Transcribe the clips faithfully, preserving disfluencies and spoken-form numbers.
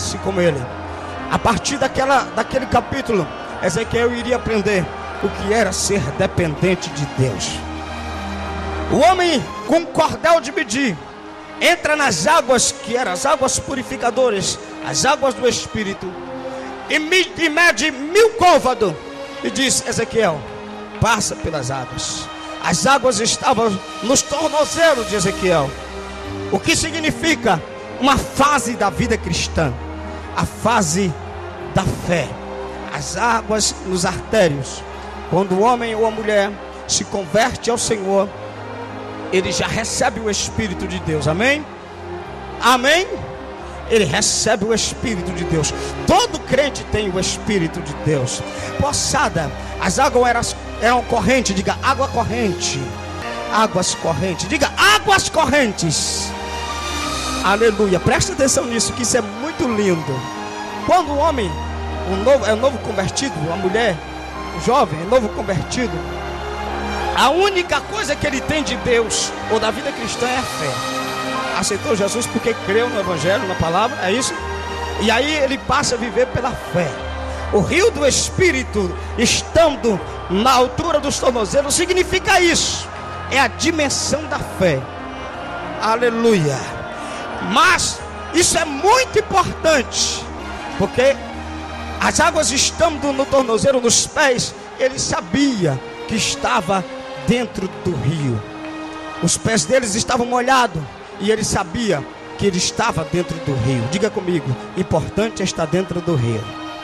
acontece com ele. A partir daquela, daquele capítulo, Ezequiel iria aprender o que era ser dependente de Deus. O homem com um cordel de medir entra nas águas que eram as águas purificadoras, as águas do Espírito, e mede, mede mil côvados e diz: Ezequiel, passa pelas águas. As águas estavam nos tornozelos de Ezequiel, o que significa uma fase da vida cristã, a fase da fé. As águas nos artérios. Quando o homem ou a mulher se converte ao Senhor, ele já recebe o Espírito de Deus. Amém? Amém? Ele recebe o Espírito de Deus. Todo crente tem o Espírito de Deus. Poçada, as águas eram, eram correntes. Diga, água corrente. Águas correntes. Diga, águas correntes. Aleluia. Presta atenção nisso, que isso é muito lindo. Quando o homem o novo, é novo convertido, a mulher, o jovem, é novo convertido, a única coisa que ele tem de Deus ou da vida cristã é a fé. Aceitou Jesus porque creu no Evangelho, na palavra, é isso? E aí ele passa a viver pela fé. O rio do Espírito estando na altura dos tornozelos significa isso. É a dimensão da fé. Aleluia. Mas isso é muito importante, porque as águas estando no tornozelo, nos pés, ele sabia que estava dentro do rio. Os pés deles estavam molhados e ele sabia que ele estava dentro do rio. Diga comigo, importante é estar dentro do rio.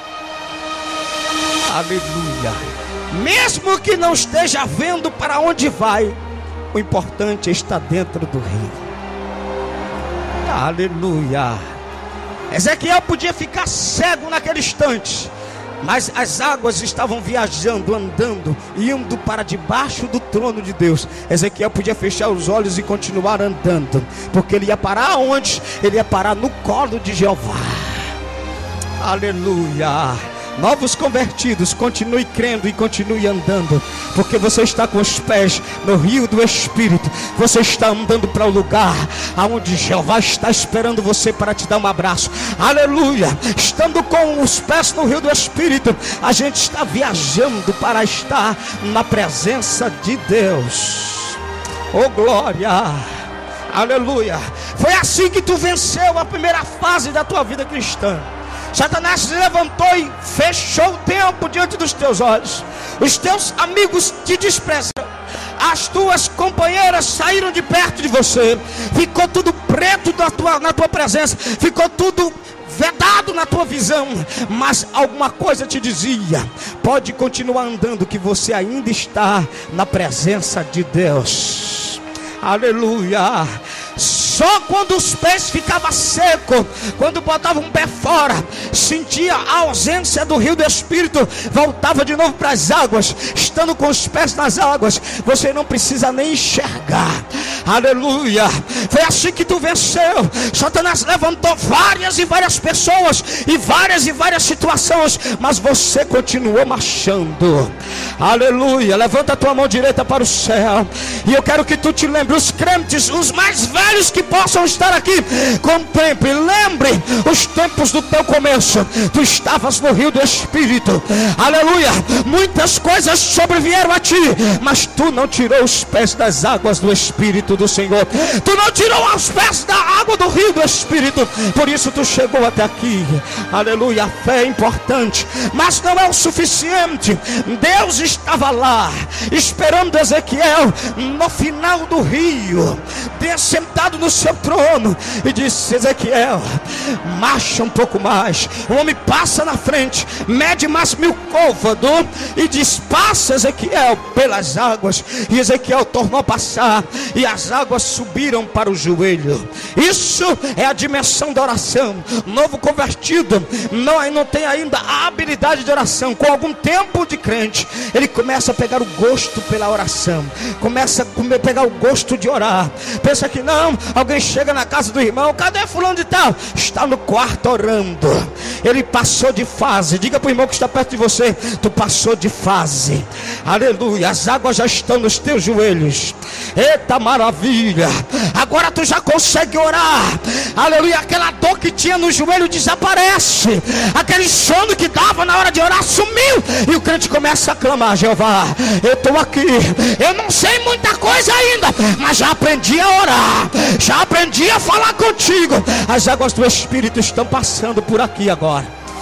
Aleluia. Mesmo que não esteja vendo para onde vai, o importante é estar dentro do rio. Aleluia. Ezequiel podia ficar cego naquele instante, mas as águas estavam viajando, andando, indo para debaixo do trono de Deus. Ezequiel podia fechar os olhos e continuar andando, porque ele ia parar onde? Ele ia parar no colo de Jeová. Aleluia. Novos convertidos, continue crendo e continue andando, porque você está com os pés no rio do Espírito. Você está andando para o lugar aonde Jeová está esperando você para te dar um abraço. Aleluia. Estando com os pés no rio do Espírito, a gente está viajando para estar na presença de Deus. Oh glória. Aleluia. Foi assim que tu venceu a primeira fase da tua vida cristã. Satanás se levantou e fechou o tempo diante dos teus olhos. Os teus amigos te desprezaram. As tuas companheiras saíram de perto de você. Ficou tudo preto na tua, na tua presença. Ficou tudo vedado na tua visão. Mas alguma coisa te dizia: pode continuar andando, que você ainda está na presença de Deus. Aleluia. Só quando os pés ficavam secos, quando botava um pé fora, sentia a ausência do rio do Espírito, voltava de novo para as águas. Estando com os pés nas águas, você não precisa nem enxergar. Aleluia. Foi assim que tu venceu. Satanás levantou várias e várias pessoas e várias e várias situações, mas você continuou marchando. Aleluia. Levanta a tua mão direita para o céu, e eu quero que tu te lembre, os crentes, os mais velhos que possam estar aqui, contemple, lembre os tempos do teu começo. Tu estavas no rio do Espírito. Aleluia. Muitas coisas sobrevieram a ti, mas tu não tirou os pés das águas do Espírito do Senhor. Tu não tirou os pés da água do rio do Espírito. Por isso tu chegou até aqui. Aleluia. A fé é importante, mas não é o suficiente. Deus estava lá esperando Ezequiel no final do rio, sentado no seu trono, e disse: Ezequiel, marcha um pouco mais. O homem passa na frente, mede mais mil côvados e diz: passa, Ezequiel, pelas águas. E Ezequiel tornou a passar, e as águas subiram para o joelho. Isso é a dimensão da oração. Novo convertido não, não tem ainda a habilidade de oração. Com algum tempo de crente, ele começa a pegar o gosto pela oração, começa a pegar o gosto de orar. Pensa que não, Alguém chega na casa do irmão: cadê fulano de tal? Está no quarto orando. Ele passou de fase. Diga para o irmão que está perto de você: tu passou de fase. Aleluia. As águas já estão nos teus joelhos. Eita maravilha. Agora tu já consegue orar. Aleluia. Aquela dor que tinha no joelho desaparece. Aquele sono que dava na hora de orar sumiu. E o crente começa a clamar: Jeová, eu estou aqui. Eu não sei muita coisa ainda, mas já aprendi a orar. Já aprendi a falar contigo. As águas do Espírito estão passando por aqui agora.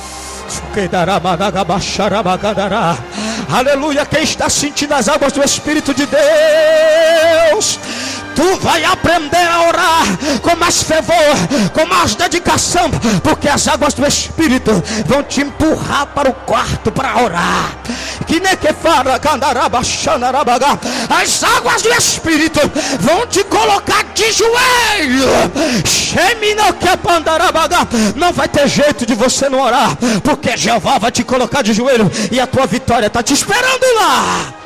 Aleluia. Quem está sentindo as águas do Espírito de Deus, tu vai aprender a orar com mais fervor, com mais dedicação, porque as águas do Espírito vão te empurrar para o quarto para orar. Que nem que fala, as águas do Espírito vão te colocar de joelho. Não vai ter jeito de você não orar, porque Jeová vai te colocar de joelho e a tua vitória está te esperando lá.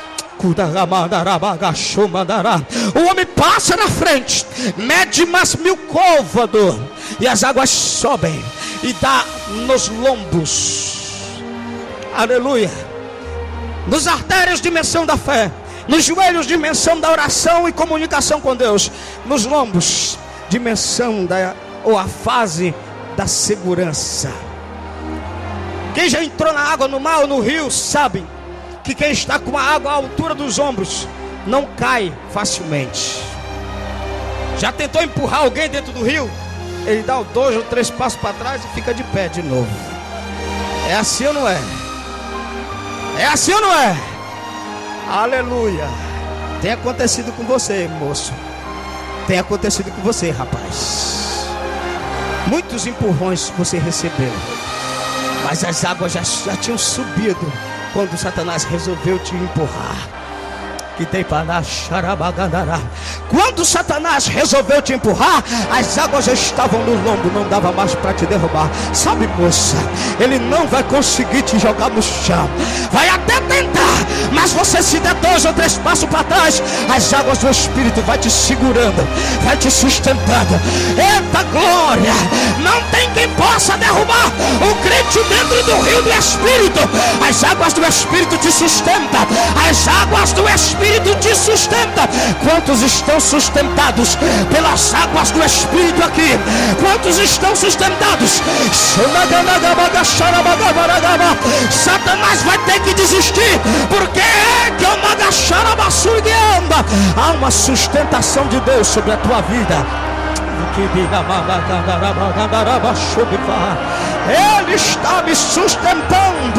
O homem passa na frente, mede mais mil côvados, e as águas sobem e dá nos lombos. Aleluia. Nos artérios, dimensão da fé. Nos joelhos, dimensão da oração e comunicação com Deus. Nos lombos, dimensão da, ou a fase da segurança. Quem já entrou na água, no mar ou no rio, sabe que quem está com a água à altura dos ombros não cai facilmente. Já tentou empurrar alguém dentro do rio? Ele dá dois ou três passos para trás e fica de pé de novo. É assim ou não é? É assim ou não é? Aleluia. Tem acontecido com você, moço. Tem acontecido com você, rapaz. Muitos empurrões você recebeu, mas as águas já, já tinham subido quando Satanás resolveu te empurrar. Que tem para xarabagandará. Quando Satanás resolveu te empurrar, as águas já estavam no lombo, não dava mais para te derrubar. Sabe, moça, ele não vai conseguir te jogar no chão. Vai até tentar, mas você se der dois ou três passos para trás, as águas do Espírito vai te segurando, vai te sustentando. Eita glória! Não tem quem possa derrubar o crente dentro do rio do Espírito. As águas do Espírito te sustentam. As águas do Espírito Espírito te sustenta. Quantos estão sustentados pelas águas do Espírito aqui? Quantos estão sustentados? Satanás vai ter que desistir, porque que há uma sustentação de Deus sobre a tua vida. Ele está me sustentando.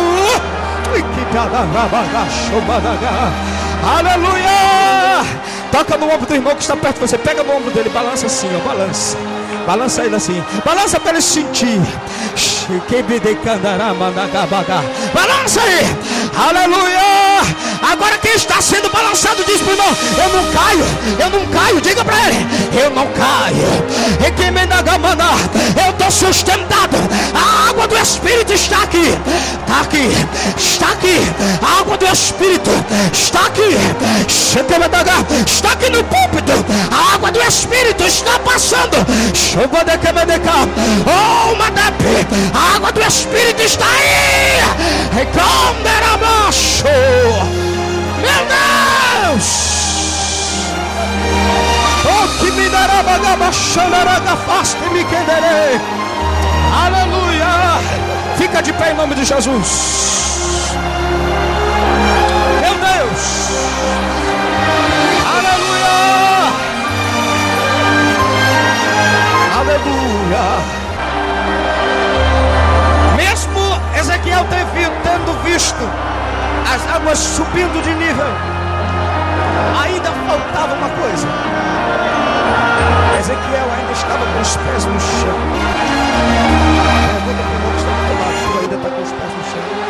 Aleluia! Toca no ombro do irmão que está perto de você. Pega no ombro dele, balança assim, ó, balança. Balança ele assim. Balança para ele sentir. Balança aí. Aleluia! Agora quem está sendo balançado diz para o irmão: eu não caio, eu não caio. Diga para ele: eu não caio. Eu estou sustentado. A água do Espírito está aqui. Está aqui. Está aqui. A água do Espírito está aqui. Está aqui no púlpito. A água do Espírito está passando. Oh, Madepe, a água do Espírito está aí. Meu Deus! Oh, que me dará bagabachanaraga, faste me quenderei. Aleluia! Fica de pé em nome de Jesus. Meu Deus! Aleluia! Aleluia! Mesmo Ezequiel tendo visto as águas subindo de nível, ainda faltava uma coisa. Ezequiel ainda estava com os pés no chão. Pergunta para o irmão que está do teu lado: tu ainda está com os pés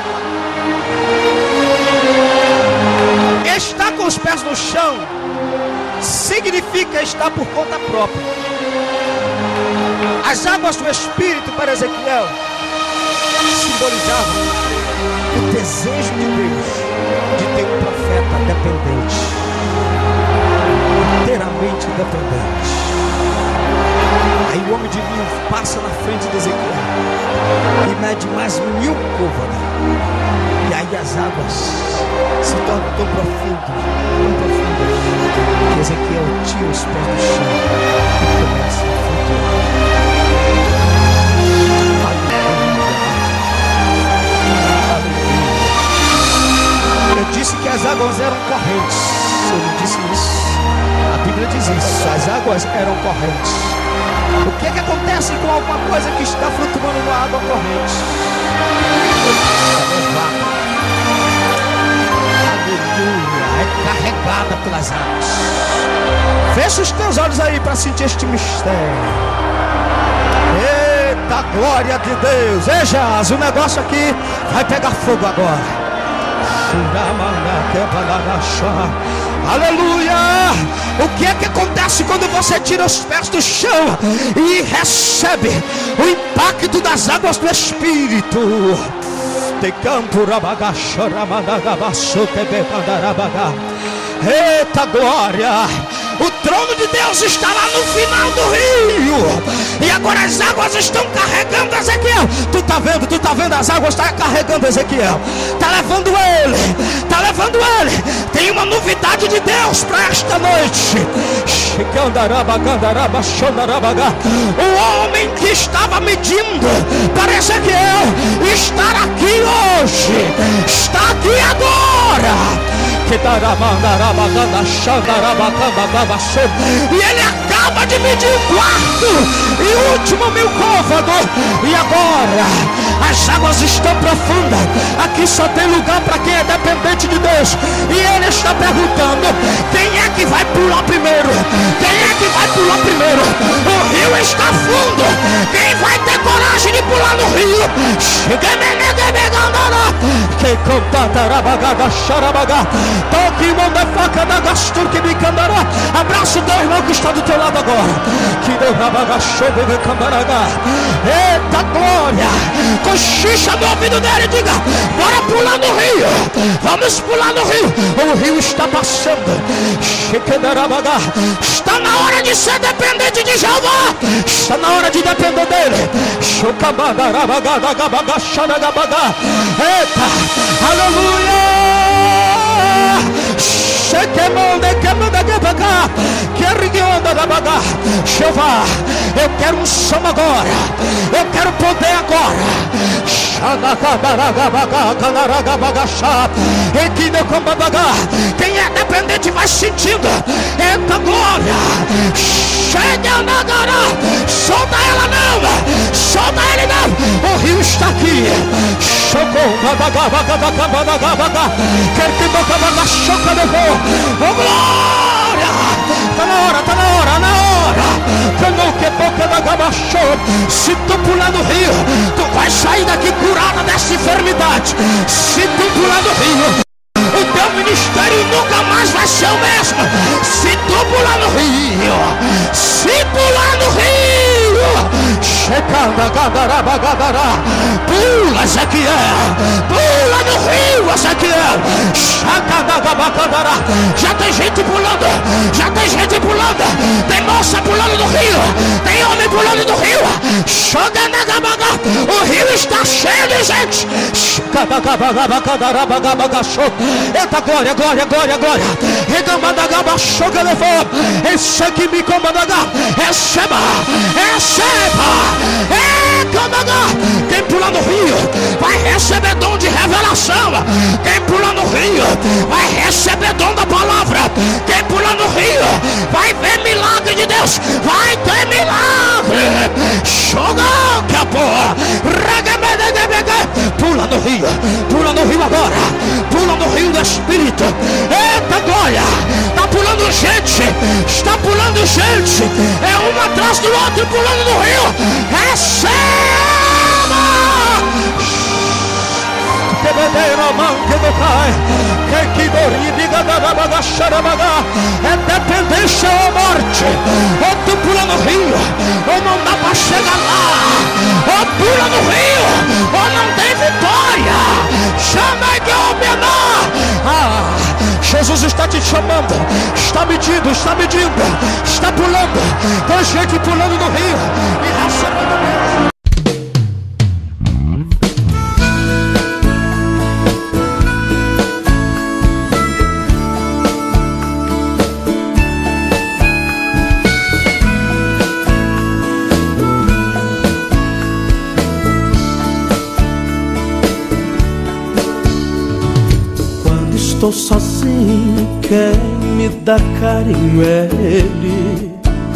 no chão? Estar com os pés no chão significa estar por conta própria. As águas do Espírito para Ezequiel simbolizavam o desejo de Deus de ter um profeta dependente, inteiramente dependente. Aí o homem de mil passa na frente de Ezequiel e mede mais mil côvados. E aí as águas se tornam tão profundas, tão profundas, que Ezequiel tira os pés do chão e começa a flutuar. Eu disse que as águas eram correntes. Eu não disse isso. A Bíblia diz isso. As águas eram correntes. O que é que acontece com alguma coisa que está flutuando na água corrente? Aleluia. É carregada pelas águas. Fecha os teus olhos aí para sentir este mistério. Eita, glória de Deus. Veja, o negócio aqui vai pegar fogo agora. Aleluia! O que é que acontece quando você tira os pés do chão e recebe o impacto das águas do Espírito? Eita glória! O trono de Deus está lá no final do rio. E agora as águas estão carregando Ezequiel. Tu tá vendo, tu tá vendo, as águas estão carregando Ezequiel. Tá levando ele, tá levando ele. Tem uma novidade de Deus para esta noite. O homem que estava medindo para Ezequiel estar aqui hoje, está aqui agora. E ele acaba de medir o quarto e último mil côvados. E agora as águas estão profundas. Aqui só tem lugar para quem é dependente de Deus. E ele está perguntando: quem é que vai pular primeiro? Quem é que vai pular primeiro? O rio está fundo. Quem vai ter coragem de pular no rio? Que contatarabagada xarabaga. Toque manda faca da gastur que me candará. Abraça o teu irmão que está do teu lado agora. Que deu rabaga chove de cambaraga. Eita glória! Cochicha no ouvido dele e diga: bora pular no rio. Vamos pular no rio. O rio está passando. Está na hora de ser dependente de Jeová. Está na hora de depender dele. Eita, aleluia! Jeová, eu quero um som agora. Eu quero poder agora. Quem é dependente vai sentindo. Eita glória. Chega na gara. Solta ela não. Solta ele não. O rio está aqui. Oh glória. Tá na hora, tá na hora, na hora. Que boca da gabachou. Se tu pular no rio, tu vai sair daqui curada dessa enfermidade. Se tu pular no rio, o teu ministério nunca mais vai ser o mesmo. Se tu pular no rio, se pular no rio, chegando gadarabagadara, pula Ezequiel, pula no rio Ezequiel, chegando. Já tem gente pulando, já tem gente pulando, tem moça pulando no rio, tem homem pulando no rio. O rio está cheio de gente. Eita glória, glória, glória, glória. Esse aqui me comanda. Receba, receba. Quem pula no rio vai receber dom de revelação. Quem pula no rio vai receber dom da palavra. Quem pula no rio vai ver milagre de Deus. Vai ter milagre. Joga que a porra. Pula no rio, pula no rio agora. Pula no rio do Espírito. Eita glória. Está pulando gente. Está pulando gente. É um atrás do outro pulando no rio. Receba. É dependência ou morte. Ou tu pula no rio, ou não dá para chegar lá. Ou pula no rio, ou não tem vitória. Chama de Obianá. Ah, Jesus está te chamando. Está medindo, está medindo, está pulando. Tem gente pulando no rio e recebendo mesmo. Estou sozinho, quem me dá carinho é Ele.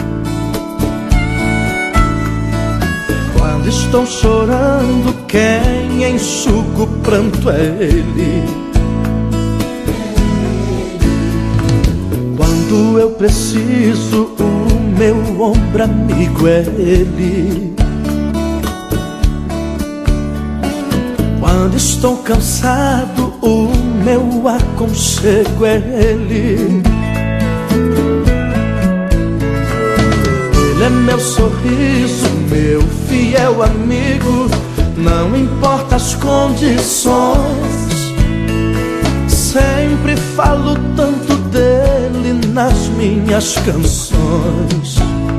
Quando estou chorando, quem enxuga o pranto é Ele. Quando eu preciso, o meu ombro amigo é Ele. Quando estou cansado, o meu aconchego é Ele. Ele é meu sorriso, meu fiel amigo. Não importa as condições, sempre falo tanto dele nas minhas canções.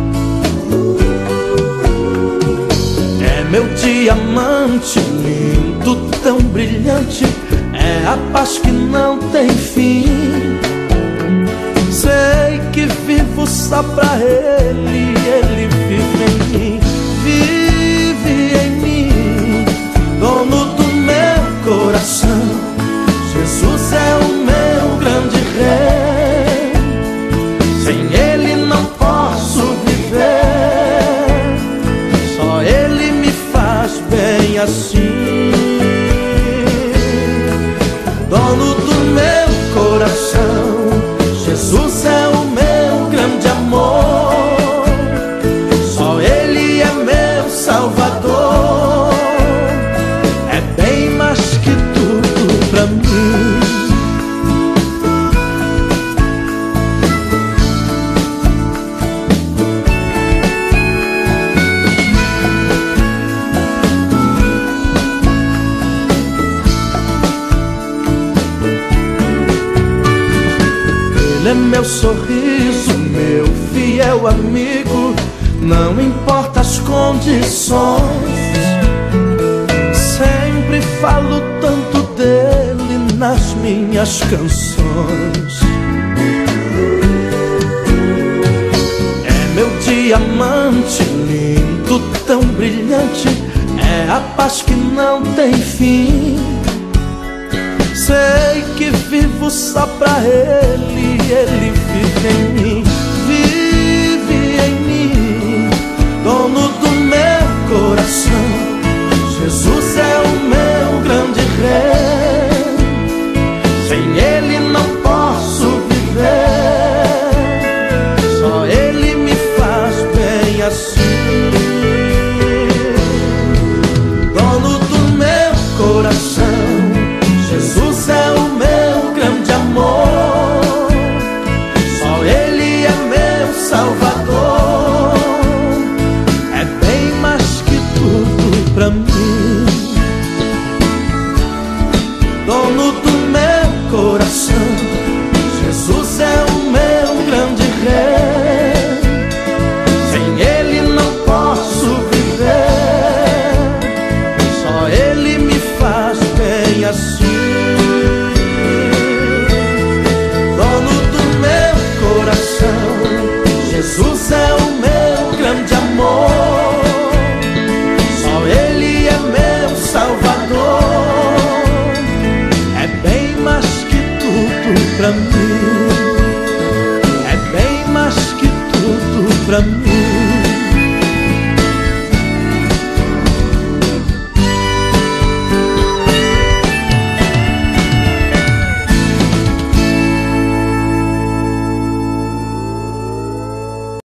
É meu diamante lindo, tão brilhante. É a paz que não tem fim. Sei que vivo só pra Ele, Ele vive em mim, vive em mim, dono do meu coração. Jesus é o meu grande rei. Sem Ele não posso viver. Só Ele me faz bem assim. Dono do meu coração, Jesus é o meu grande amor. Só Ele é meu Salvador. É bem mais que tudo pra mim. Ele é meu sorriso, meu fiel amigo. Não importa as condições, sempre falo tanto dele nas minhas canções. É meu diamante lindo, tão brilhante. É a paz que não tem fim. Sei que vivo só pra Ele, Ele vive em mim, vive em mim, dono do meu coração. Jesus é o meu grande rei. Sem Ele não posso viver. Só Ele me faz bem assim. Dono do meu coração, Jesus é o meu grande amor. Só Ele é meu Salvador. É bem mais que tudo pra mim.